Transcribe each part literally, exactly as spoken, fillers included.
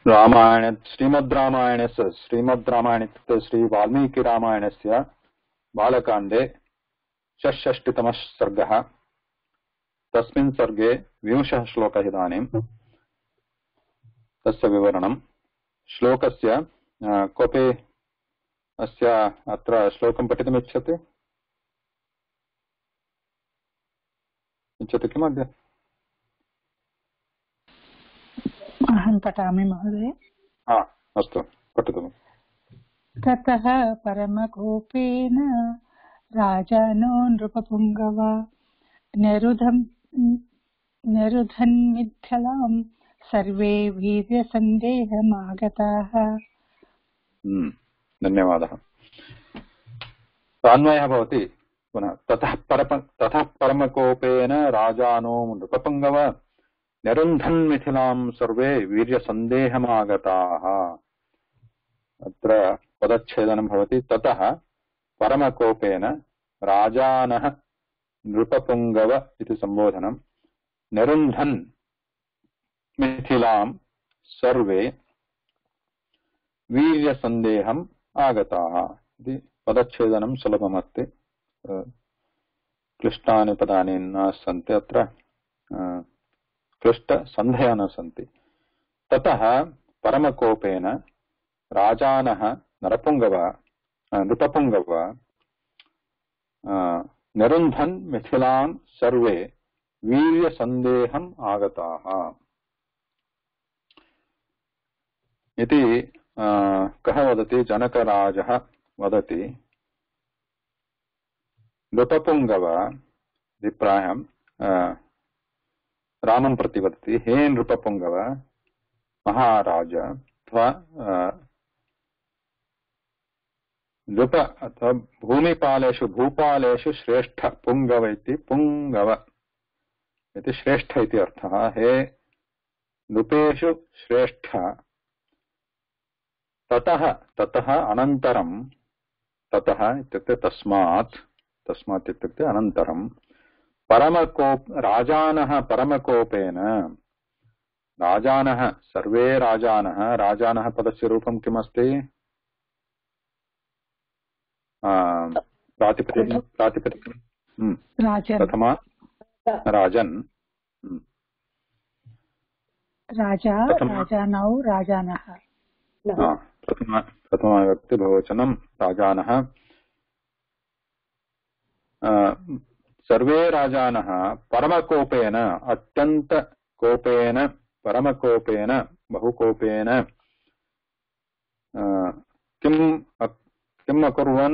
रामायण श्रीमद्रामायणस्य श्रीमद्रामायण इत्युक्ते श्री वाल्मीकि रामायणस्य बालकाण्डे षष्षष्टितमः सर्गः। तस्मिन् सर्गे विंशः श्लोकः इदानीं तस्य विवरणं। श्लोकस्य कोऽपि अस्य अत्र श्लोकं पठितुम् इच्छति इच्छति किम् अद्य? अहं पठामि महोदय। हा अस्तु पठतु। ततः परमकोपेन राजानो नृपपुङ्गव निरुधं निरुधन्मिथिलां सर्वे वीर्यसन्देहमागताः। धन्यवादः। अन्वयः भवति पुनः। ततः परम ततः परमकोपेन राजानो नृपपुङ्गव निरुन्धन् मिथिलां सर्वे वीर्यसन्देहमागताः। अत्र पदच्छेदनं भवति। ततः परमकोपेन राजानः नृपपुङ्गव इति सम्बोधनं निरुन्धन् मिथिलां सर्वे वीर्यसन्देहम् आगताः इति पदच्छेदनं सुलभमस्ति। क्लिष्टानि पदानि न सन्ति, अत्र क्लिष्टसन्देहाः न सन्ति। ततः परमकोपेन राजानः नरपुङ्गव नृपपुङ्गव निरुन्धन् मिथिलां सर्वे वीर्यसन्देहम् आगताः इति कः वदति? जनकराजः वदति। नृपपुङ्गव अभिप्रायं रामं प्रति वदति। हे नृपपुङ्गव महाराज अथवा नृप अथवा भूमिपालेषु भूपालेषु श्रेष्ठ पुङ्गव इति पुङ्गव इति श्रेष्ठ इति अर्थः। हे नृपेषु श्रेष्ठ। ततः ततः अनन्तरं ततः इत्युक्ते तस्मात् तस्मात् इत्युक्ते अनन्तरं परमकोप राजानः परमकोपेन राजानः सर्वे राजानः राजानः पदस्य रूपं किमस्ति? प्रातिपदिकं प्रातिपदिकं प्रथमा राजन् राजा राजानौ राजानः प्रथमा प्रथमाविभक्ति बहुवचनं राजानः। सर्वे राजानः परमकोपेन अत्यंत कोपेन परमकोपेन बहुकोपेन किं किम् अकुर्वन्?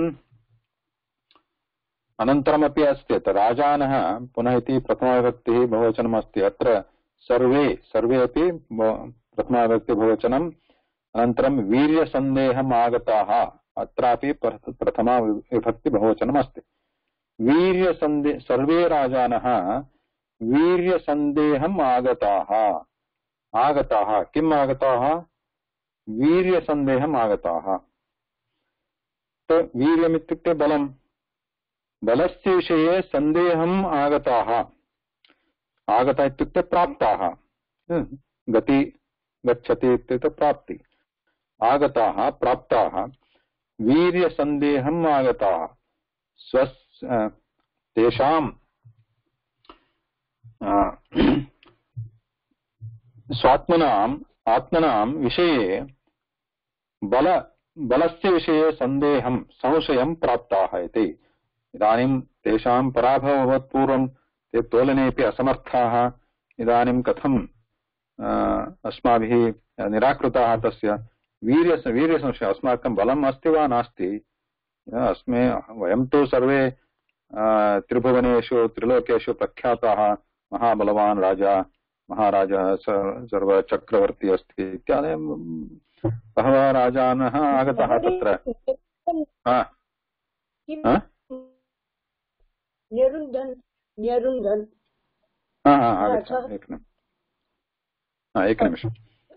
अनन्तरमपि अस्ति अत्र राजानः पुनः इति प्रथमाविभक्तिः बहुवचनम् अस्ति। अत्र सर्वे सर्वे अपि प्रथमाविभक्ति बहुवचनम्। अनन्तरं वीर्यसन्देहम् आगताः अत्रापि प्रथमा विभक्ति बहुवचनम् अस्ति। वीर्यसन्देह सर्वे राजानः वीर्यसन्देहम् आगताः आगताः किम् आगताः? वीर्यसन्देहम् आगताः। तो वीर्यम् इत्युक्ते बलं। बलस्य विषये सन्देहम् आगताः। आगता इत्युक्ते प्राप्ताः। गति गच्छति इत्युक्ते प्राप्ति। आगताः प्राप्ताः वीर्यसन्देहम् आगताः। स्वस् तेषां स्वात्मनाम् आत्मनां विषये बल बलस्य विषये सन्देहं संशयं प्राप्ताः इति। इदानीं तेषां पराभवः अभवत्। पूर्वं ते तोलनेपि असमर्थाः। इदानीं कथम् अस्माभिः निराकृताः तस्य वीर्य वीर्यसंशयः। अस्माकं बलम् अस्ति वा नास्ति? अस्मे वयं तु सर्वे त्रिभुवनेषु त्रिलोकेषु प्रख्याताः। महाबलवान् राजा महाराजः सर्वचक्रवर्ती अस्ति इत्यादि बहवः राजानः आगताः तत्र। एकनिमिषम्।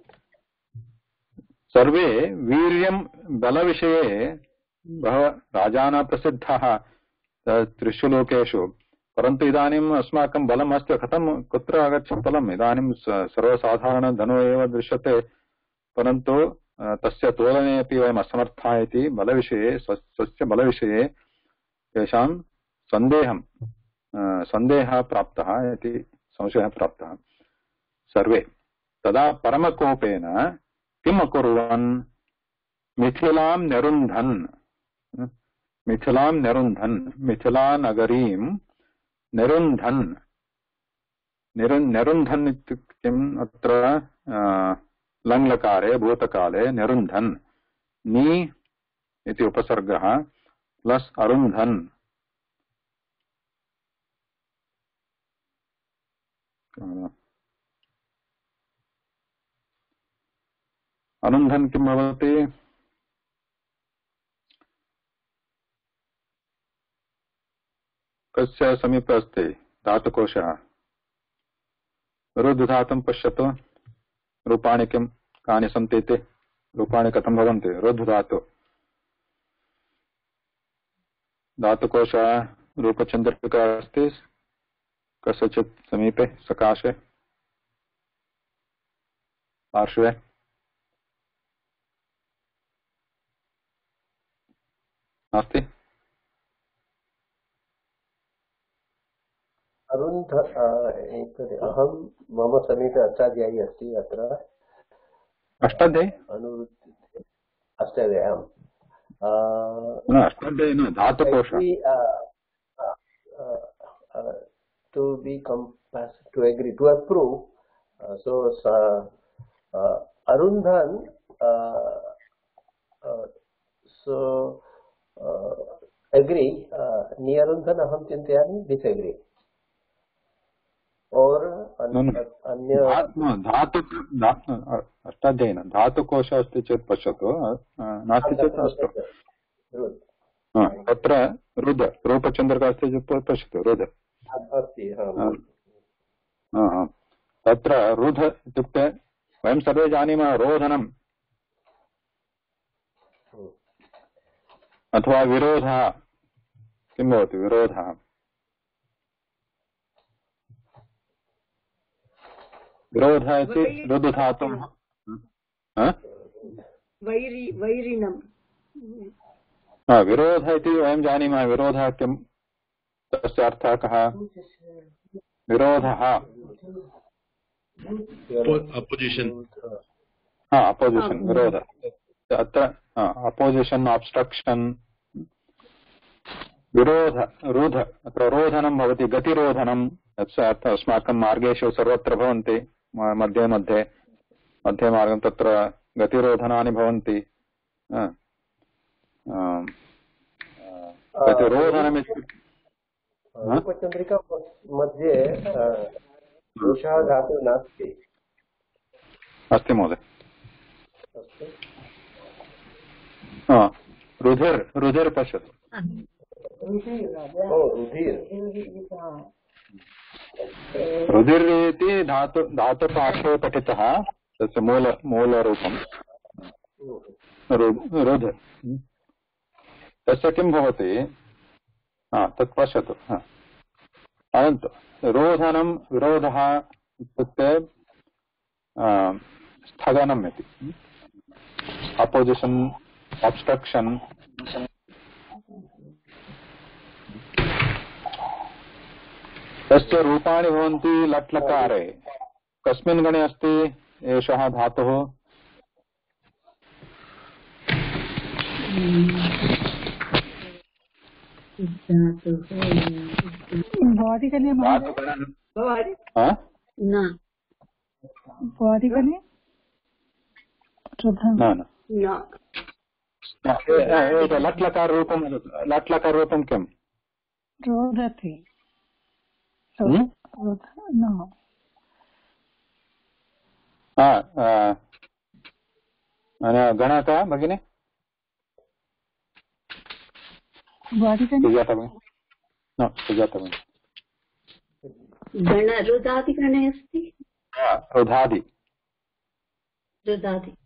सर्वे वीर्यं बलविषये बहवः राजानः प्रसिद्धाः त्रिषु लोकेषु। परन्तु इदानीम् अस्माकं बलम् अस्ति। कथं कुत्र आगच्छति बलम्? इदानीं सर्वसाधारण धनो एव दृश्यते। परन्तु तस्य तोलने अपि वयम् असमर्थाः इति बलविषये स्वस्य बलविषये तेषां सन्देहं सन्देहः प्राप्तः इति संशयः प्राप्तः सर्वे। तदा परमकोपेन किम् अकुर्वन् मिथिलां निरुन्धन् मिथिलां निरुन्धन् मिथिलानगरीं निरुन्धन् निरुन् निरुन्धन् इत्युक्ते किम् अत्र लङ्लकारे भूतकाले निरुन्धन् नी इति उपसर्गः प्लस् अरुन्धन् अरुन्धन् किं भवति कस्य समीपे अस्ति धातुकोशः रुद्धातुं पश्यतु रूपाणि किं कानि सन्ति इति रूपाणि कथं भवन्ति रुद्धातु धातुकोश रूपचन्द्रिका अस्ति कस्यचित् समीपे सकाशे पार्श्वे नास्ति अरुन्ध अहं मम समीपे अष्टाध्यायी अस्ति अत्र अष्टाध्यायी अनुवृत्ति अष्टाध्याय्याम् अष्टाध्यायी न धातुकोश to be compass to agree to approve uh, so uh, Arundhan uh, uh, so uh, agree uh, ni Arundhan aham chintayami disagree और अन्य धातु अष्टाध्यायी न धातुकोश अस्ति चेत् पश्यतु नास्ति चेत् अस्तु तत्र रुद् रूपचन्द्रका अस्ति चेत् पश्यतु रुद् तत्र रुध इत्युक्ते वयं सर्वे जानीमः रोधनम् अथवा विरोधः किं भवति विरोधः विरोधः इति रुद्धातुं वैरिणम् विरोधः इति वयं जानीमः विरोधः किं तस्य अर्थः कः विरोधः अपोजिशन् अपोजिशन् विरोध अत्र अपोजिशन् ऑब्स्ट्रक्शन् विरोध रुध अत्र रोधनं भवति गतिरोधनं तस्य अर्थः अस्माकं मार्गेषु सर्वत्र भवन्ति मध्ये मध्ये मध्ये मार्गं तत्र गतिरोधनानि भवन्ति गतिरोधनमित्युक्ते रूपचन्द्रिका मध्ये दोषः धातुः नास्ति अस्ति महोदय रुधिर् रुधिर् पश्यतु रुधिर् इति धातु धातुपार्श्वे पठितः तस्य मूल मूलरूपं रुध् तस्य किं भवति तत् पश्यतु अनन्तु रोधनं विरोधः इत्युक्ते स्थगनम् इति अपोजिशन् ऑब्स्ट्रक्शन् तस्य रूपाणि भवन्ति लट्लकारे कस्मिन् गणे अस्ति एषः धातुः भवादिगणे भवादिगणे लट्लकाररूपं लट्लकाररूपं किम् रोदति गणक भगिनी सुजाता भगिनी गण रुदादिगणे अस्ति रुधादि रुदादि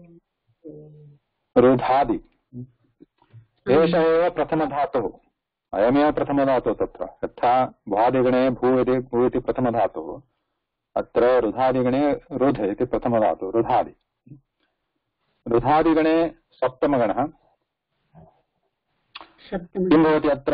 रुधादि एष एव प्रथमधातुः अयमेव प्रथमधातुः तत्र यथा भ्वादिगणे भू इति भू इति प्रथमधातुः अत्र रुधादिगणे रुध इति प्रथमधातुः रुधादि रुधादिगणे सप्तमगणः किं भवति अत्र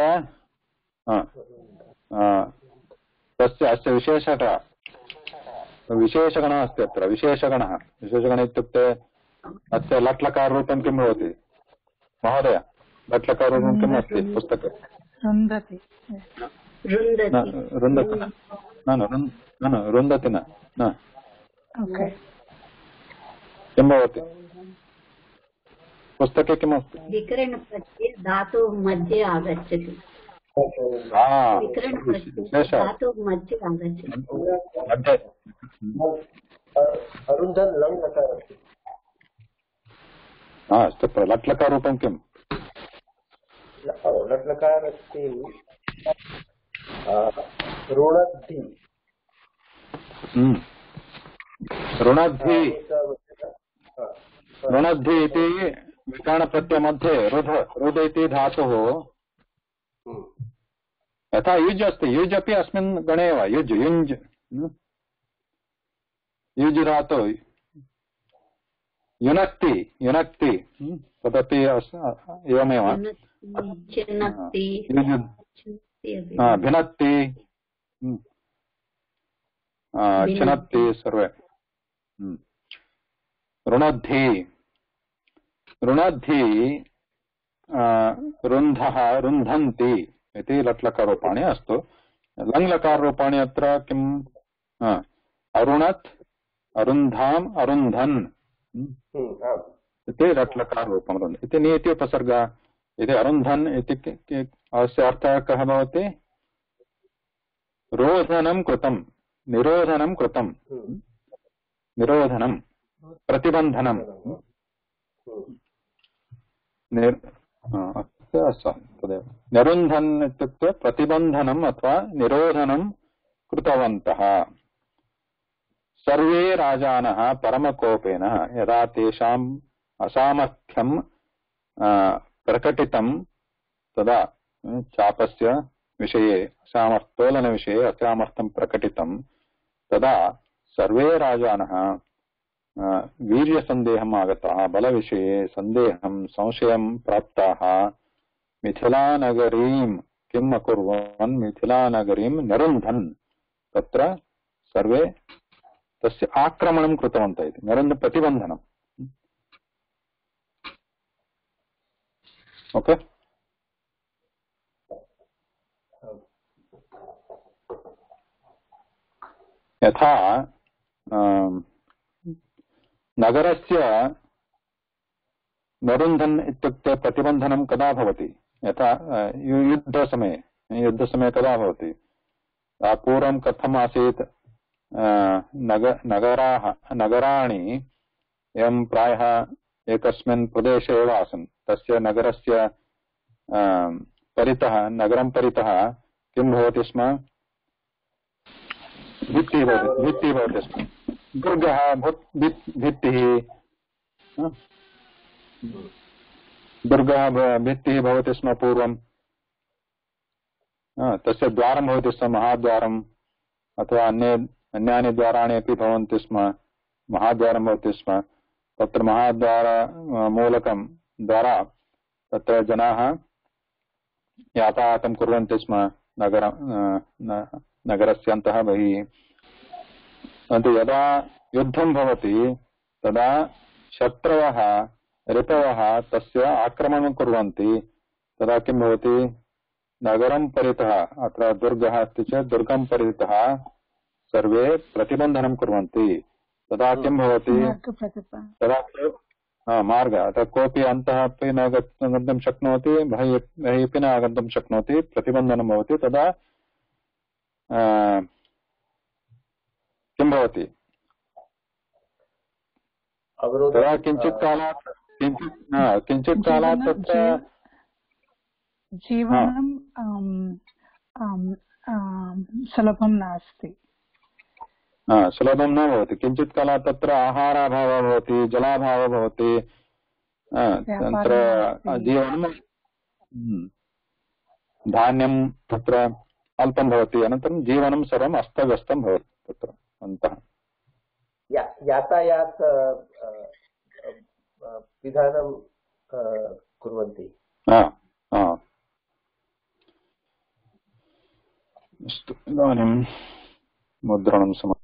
तस्य अस्य विशेषः विशेषगणः अस्ति अत्र विशेषगणः विशेषगणः इत्युक्ते अस्य लट्लकाररूपं किं भवति महोदय लट्लकाररूपं किम् अस्ति पुस्तके रुन्दति रुन्दति न न रुन्दति न न किं भवति पुस्तके किम् अस्ति विकरणप्रत्यये धातोः मध्ये आगच्छति धातोः मध्ये आगच्छति अरुन्धन् लङ् लकार अस्ति अस्तु लट्लकाररूपं किम् लट्लकार अस्ति ऋणद्धि ऋणद्धि ऋणद्धि इति विकरणप्रत्ययमध्ये रुध रुध इति धातुः यथा युज् अस्ति युज् अपि अस्मिन् गणे एव युज् युञ्ज् युज् धातु युनक्ति युनक्ति तदपि एवमेव भिनक्ति छिनत्ति सर्वे ऋणद्धि ऋणद्धि रुन्धः रुन्धन्ति इति लट्लकाररूपाणि अस्तु लङ्लकाररूपाणि अत्र किम् अरुणत् अरुन्धाम् अरुन्धन् इति लट्लकाररूपम् इति नीति उपसर्ग इति अरुन्धन् इति अस्य अर्थः कः भवति रोधनं कृतं निरोधनं कृतं निरोधनं प्रतिबन्धनं तदेव निरुन्धन् इत्युक्ते प्रतिबन्धनम् अथवा निरोधनं कृतवन्तः सर्वे राजानः परमकोपेन यदा तेषाम् असामर्थ्यं प्रकटितं तदा चापस्य विषये असामर्थ्योलनविषये असामर्थ्यं प्रकटितं तदा सर्वे राजानः वीर्यसन्देहम् आगताः बलविषये सन्देहं संशयं प्राप्ताः मिथिलानगरीं किम् अकुर्वन् मिथिलानगरीं निरुन्धन् तत्र सर्वे तस्य आक्रमणं कृतवन्तः इति निरुन्ध प्रतिबन्धनम् ओके यथा नगरस्य निरुन्धन् इत्युक्ते प्रतिबन्धनं कदा भवति यथा युद्धसमये युद्धसमये कदा भवति पूर्वं कथम् आसीत् नग नगराः नगराणि एवं प्रायः एकस्मिन् प्रदेशे एव आसन् तस्य नगरस्य परितः नगरं परितः किं भवति स्म भित्तिः भवति भित्तिः भवति स्म दुर्गः भित्तिः दुर्गः भित्तिः भवति स्म पूर्वं तस्य द्वारं भवति स्म महाद्वारम् अथवा अन्ये अन्यानि द्वाराणि अपि भवन्ति स्म महाद्वारं भवति स्म तत्र महाद्वार मूलकं द्वारा तत्र जनाः यातायातं कुर्वन्ति स्म नगर नगरस्य अन्तः बहिः परन्तु यदा युद्धं भवति तदा शत्रवः ऋतवः तस्य आक्रमणं कुर्वन्ति तदा किं भवति नगरं परितः अत्र दुर्गः अस्ति चेत् दुर्गं परितः सर्वे प्रतिबन्धनं कुर्वन्ति तदा किं भवति तदा मार्गः अतः कोऽपि अन्तः अपि न गन्तुं शक्नोति बहिः अपि न आगन्तुं शक्नोति प्रतिबन्धनं भवति तदा किं भवति तदा किञ्चित् कालात् किञ्चित् किञ्चित् कालात् तत्र जीवनं सुलभं नास्ति सुलभं न भवति किञ्चित् कालात् तत्र आहाराभावः भवति जलाभावः भवति तत्र जीवनं धान्यं तत्र अल्पं भवति अनन्तरं जीवनं सर्वम् अस्तव्यस्तं भवति तत्र अन्तः यातायात विधानं कुर्वन्ति। अस्तु, इदानीं मुद्रणं समाप्तं।